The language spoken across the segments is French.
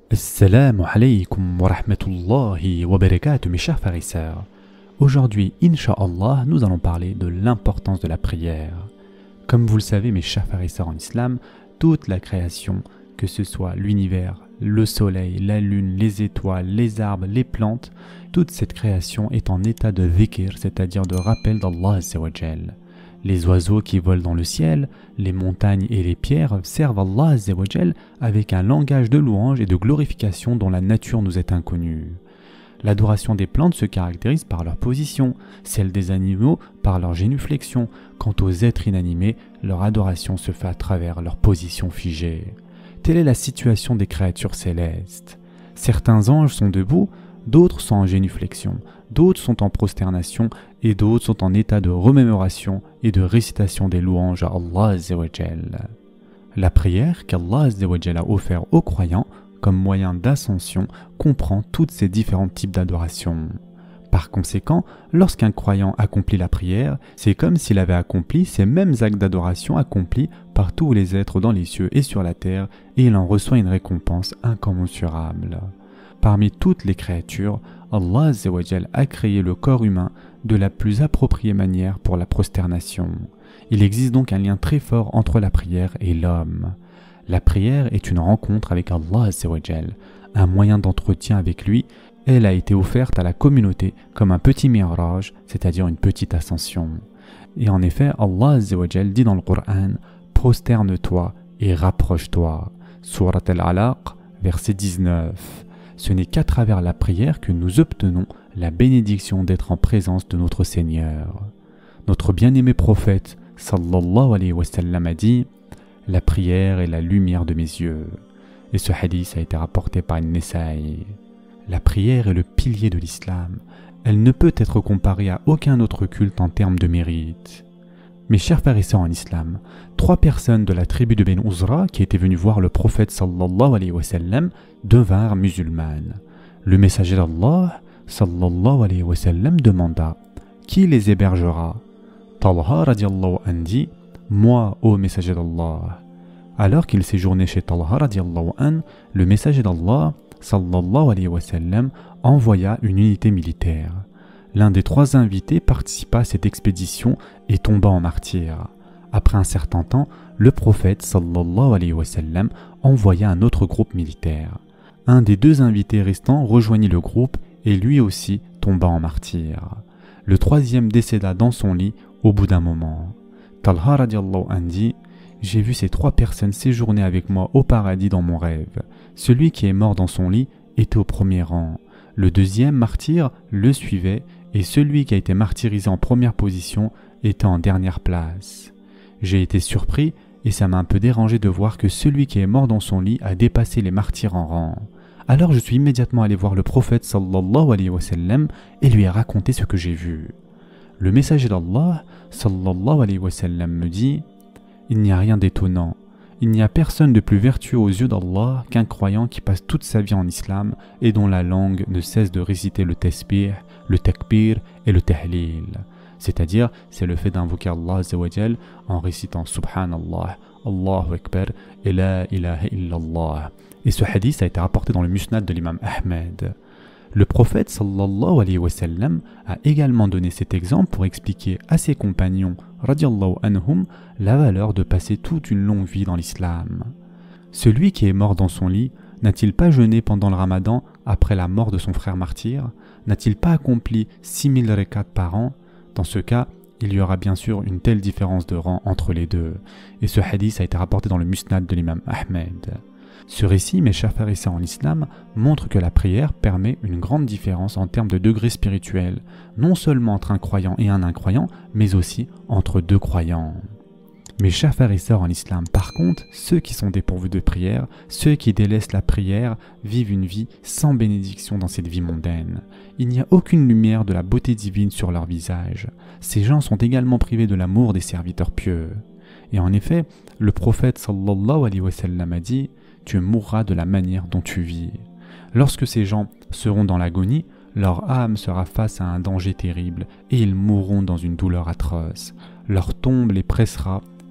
Assalamu alaikum wa rahmatullahi wa barakatuh mes chers frères et sœurs. Aujourd'hui, Inch'Allah, nous allons parler de l'importance de la prière. Comme vous le savez mes chers frères et sœurs en islam, toute la création, que ce soit l'univers, le soleil, la lune, les étoiles, les arbres, les plantes, toute cette création est en état de dhikr, c'est-à-dire de rappel d'Allah Azza wa Jal. Les oiseaux qui volent dans le ciel, les montagnes et les pierres servent Allah Azza wa Jal avec un langage de louange et de glorification dont la nature nous est inconnue. L'adoration des plantes se caractérise par leur position, celle des animaux par leur génuflexion. Quant aux êtres inanimés, leur adoration se fait à travers leur position figée. Telle est la situation des créatures célestes. Certains anges sont debout, d'autres sont en génuflexion, d'autres sont en prosternation et d'autres sont en état de remémoration et de récitation des louanges à Allah Azza wa Jal. La prière qu'Allah Azza wa Jal a offert aux croyants comme moyen d'ascension comprend tous ces différents types d'adoration. Par conséquent, lorsqu'un croyant accomplit la prière, c'est comme s'il avait accompli ces mêmes actes d'adoration accomplis par tous les êtres dans les cieux et sur la terre, et il en reçoit une récompense incommensurable. Parmi toutes les créatures, Allah Azza wa Jal a créé le corps humain de la plus appropriée manière pour la prosternation. Il existe donc un lien très fort entre la prière et l'homme. La prière est une rencontre avec Allah Azza wa Jal, un moyen d'entretien avec lui. Elle a été offerte à la communauté comme un petit mi'raj, c'est-à-dire une petite ascension. Et en effet, Allah Azza wa Jal dit dans le Coran « Prosterne-toi et rapproche-toi » Surat Al-Alaq, verset 19. Ce n'est qu'à travers la prière que nous obtenons la bénédiction d'être en présence de notre Seigneur. Notre bien-aimé prophète, sallallahu alayhi wa sallam, a dit « La prière est la lumière de mes yeux ». Et ce hadith a été rapporté par An-Nasa'i. La prière est le pilier de l'islam. Elle ne peut être comparée à aucun autre culte en termes de mérite. Mes chers frères et sœurs en islam, 3 personnes de la tribu de Ben Uzra qui étaient venues voir le prophète sallallahu alayhi wa sallam devinrent musulmanes. Le messager d'Allah sallallahu alayhi wa sallam demanda « Qui les hébergera ?» Talha radiallahu anhu dit « Moi, ô messager d'Allah ». Alors qu'il séjournait chez Talha radiallahu anhu, le messager d'Allah sallallahu alayhi wa sallam envoya une unité militaire. L'un des 3 invités participa à cette expédition et tomba en martyr. Après un certain temps, le prophète sallallahu alayhi wa sallam envoya un autre groupe militaire. Un des 2 invités restants rejoignit le groupe et lui aussi tomba en martyr. Le 3e décéda dans son lit au bout d'un moment. Talha radiallahu anhu dit « J'ai vu ces 3 personnes séjourner avec moi au paradis dans mon rêve. Celui qui est mort dans son lit était au premier rang. Le 2e martyr le suivait et celui qui a été martyrisé en première position était en dernière place. J'ai été surpris et ça m'a un peu dérangé de voir que celui qui est mort dans son lit a dépassé les martyrs en rang. Alors je suis immédiatement allé voir le prophète sallallahu alayhi wa sallam et lui ai raconté ce que j'ai vu. Le messager d'Allah sallallahu alayhi wa sallam me dit « Il n'y a rien d'étonnant. Il n'y a personne de plus vertueux aux yeux d'Allah qu'un croyant qui passe toute sa vie en islam et dont la langue ne cesse de réciter le tasbih, le takbir et le tahlil. » C'est-à-dire, c'est le fait d'invoquer Allah Azza wa Jal en récitant Subhanallah, Allahu Akbar et La ilaha illallah. Et ce hadith a été rapporté dans le Musnad de l'imam Ahmed. Le prophète sallallahu alayhi wa sallam a également donné cet exemple pour expliquer à ses compagnons radiallahu anhum la valeur de passer toute une longue vie dans l'islam. Celui qui est mort dans son lit n'a-t-il pas jeûné pendant le ramadan après la mort de son frère martyr? N'a-t-il pas accompli 6000 rekats par an? Dans ce cas, il y aura bien sûr une telle différence de rang entre les deux. Et ce hadith a été rapporté dans le Musnad de l'imam Ahmed. Ce récit, mes chers frères et sœurs en islam, montre que la prière permet une grande différence en termes de degré spirituel, non seulement entre un croyant et un incroyant, mais aussi entre 2 croyants. Mes chers frères et sœurs en islam, par contre, ceux qui sont dépourvus de prière, ceux qui délaissent la prière, vivent une vie sans bénédiction dans cette vie mondaine. Il n'y a aucune lumière de la beauté divine sur leur visage. Ces gens sont également privés de l'amour des serviteurs pieux. Et en effet, le prophète sallallahu alayhi wa sallam a dit « Tu mourras de la manière dont tu vis ». Lorsque ces gens seront dans l'agonie, leur âme sera face à un danger terrible et ils mourront dans une douleur atroce. Leur tombe les pressera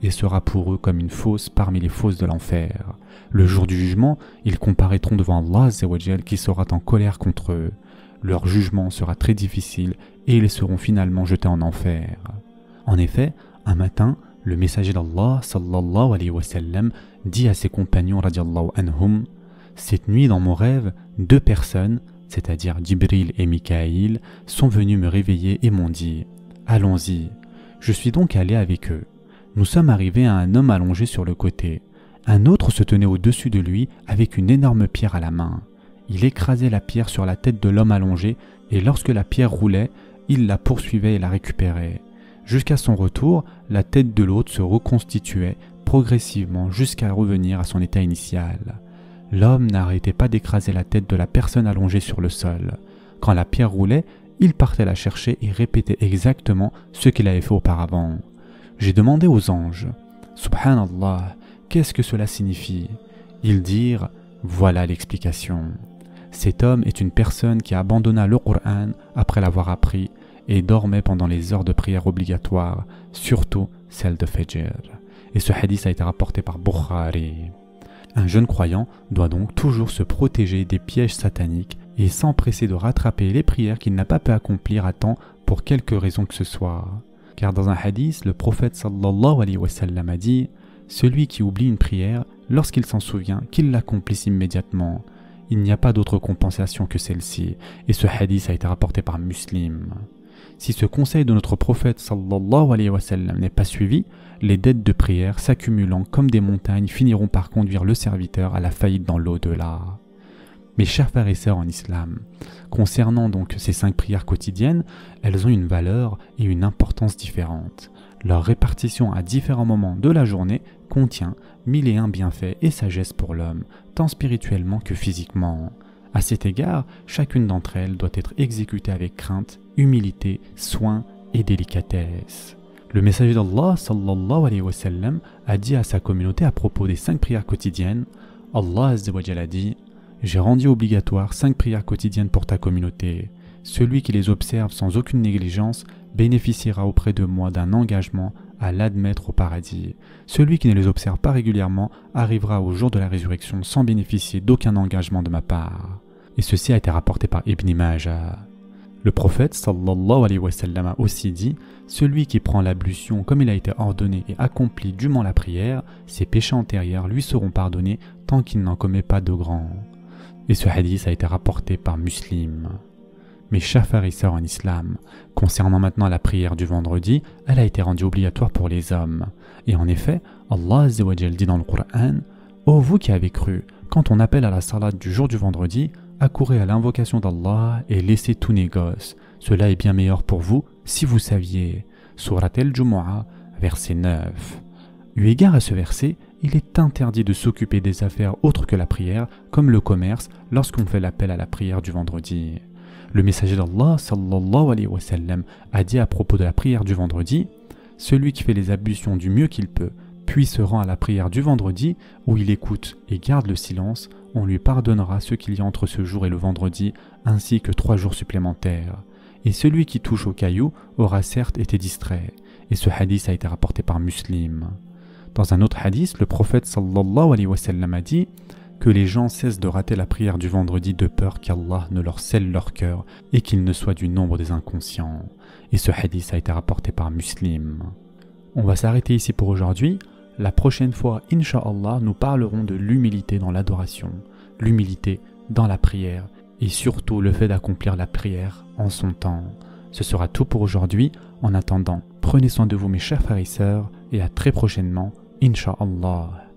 et sera pour eux comme une fosse parmi les fosses de l'enfer. Le jour du jugement, ils comparaîtront devant Allah Azza wa Jal qui sera en colère contre eux. Leur jugement sera très difficile et ils seront finalement jetés en enfer. En effet, un matin, le messager d'Allah sallallahu alayhi wa sallam dit à ses compagnons radiallahu anhum: cette nuit dans mon rêve, 2 personnes, c'est-à-dire Jibril et Mikaïl, sont venus me réveiller et m'ont dit: allons-y. Je suis donc allé avec eux. Nous sommes arrivés à un homme allongé sur le côté. Un autre se tenait au-dessus de lui avec une énorme pierre à la main. Il écrasait la pierre sur la tête de l'homme allongé et lorsque la pierre roulait, il la poursuivait et la récupérait. Jusqu'à son retour, la tête de l'autre se reconstituait progressivement jusqu'à revenir à son état initial. L'homme n'arrêtait pas d'écraser la tête de la personne allongée sur le sol. Quand la pierre roulait, il partait la chercher et répétait exactement ce qu'il avait fait auparavant. J'ai demandé aux anges: Subhanallah, qu'est-ce que cela signifie? Ils dirent: voilà l'explication. Cet homme est une personne qui abandonna le Coran après l'avoir appris et dormait pendant les heures de prière obligatoires, surtout celle de Fajr. Et ce hadith a été rapporté par Bukhari. Un jeune croyant doit donc toujours se protéger des pièges sataniques et s'empresser de rattraper les prières qu'il n'a pas pu accomplir à temps pour quelque raison que ce soit. Car dans un hadith, le prophète sallallahu alayhi wa sallam a dit: celui qui oublie une prière, lorsqu'il s'en souvient, qu'il l'accomplisse immédiatement. Il n'y a pas d'autre compensation que celle-ci. Et ce hadith a été rapporté par Muslim. Si ce conseil de notre prophète sallallahu alayhi wa sallam n'est pas suivi, les dettes de prière s'accumulant comme des montagnes finiront par conduire le serviteur à la faillite dans l'au-delà. Mes chers frères et sœurs en islam, concernant donc ces 5 prières quotidiennes, elles ont une valeur et une importance différentes. Leur répartition à différents moments de la journée contient 1001 bienfaits et sagesse pour l'homme, tant spirituellement que physiquement. À cet égard, chacune d'entre elles doit être exécutée avec crainte, humilité, soin et délicatesse. Le messager d'Allah sallallahu alayhi wa sallam a dit à sa communauté à propos des 5 prières quotidiennes: Allah Azza wa Jalla a dit: j'ai rendu obligatoire 5 prières quotidiennes pour ta communauté. Celui qui les observe sans aucune négligence bénéficiera auprès de moi d'un engagement à l'admettre au paradis. Celui qui ne les observe pas régulièrement arrivera au jour de la résurrection sans bénéficier d'aucun engagement de ma part. Et ceci a été rapporté par Ibn Majah. Le prophète sallallahu alayhi wa sallam a aussi dit: celui qui prend l'ablution comme il a été ordonné et accomplit dûment la prière, ses péchés antérieurs lui seront pardonnés tant qu'il n'en commet pas de grands. Et ce hadith a été rapporté par Muslim. Mes chers frères et sœurs en islam, concernant maintenant la prière du vendredi, elle a été rendue obligatoire pour les hommes. Et en effet, Allah Azza wa Jal dit dans le Coran: ô vous qui avez cru, quand on appelle à la salat du jour du vendredi, accourez à l'invocation d'Allah et laissez tout négoce. Cela est bien meilleur pour vous si vous saviez. Surat al-Jumu'ah, verset 9. Eu égard à ce verset, il est interdit de s'occuper des affaires autres que la prière, comme le commerce, lorsqu'on fait l'appel à la prière du vendredi. Le messager d'Allah sallallahu alayhi wa sallam a dit à propos de la prière du vendredi: celui qui fait les ablutions du mieux qu'il peut, puis se rend à la prière du vendredi, où il écoute et garde le silence, on lui pardonnera ce qu'il y a entre ce jour et le vendredi, ainsi que 3 jours supplémentaires. Et celui qui touche au caillou aura certes été distrait. Et ce hadith a été rapporté par Muslim. Dans un autre hadith, le prophète sallallahu alayhi wa sallam a dit que les gens cessent de rater la prière du vendredi de peur qu'Allah ne leur scelle leur cœur et qu'ils ne soient du nombre des inconscients. Et ce hadith a été rapporté par Muslim. On va s'arrêter ici pour aujourd'hui. La prochaine fois, Inch'Allah, nous parlerons de l'humilité dans l'adoration, l'humilité dans la prière et surtout le fait d'accomplir la prière en son temps. Ce sera tout pour aujourd'hui. En attendant, prenez soin de vous mes chers frères et sœurs et à très prochainement, Inch'Allah.